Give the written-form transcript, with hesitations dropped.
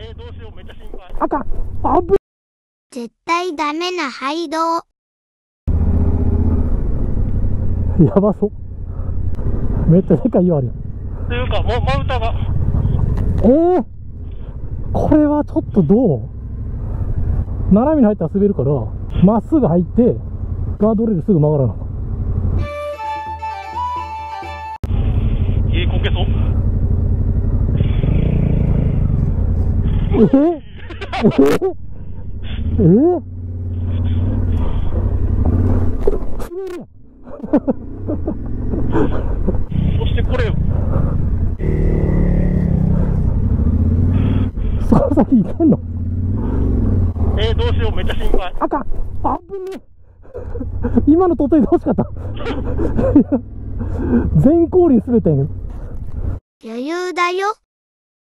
どうしよう、めっちゃ心配。 あかん。あぶ。 絶対ダメな廃道。 やばそう。めっちゃでかい岩あるよ。 というか、もう真歌が。 これはちょっとどう？斜めに入ったら滑るから、まっすぐ入って、ガードレールすぐ曲がらな。 こけそう。そしてこれよ。 その先行けんの？ どうしよう、めっちゃ心配。 あかん。あぶね。今のとといて欲しかった。全後輪滑ったんやけど。 余裕だよ。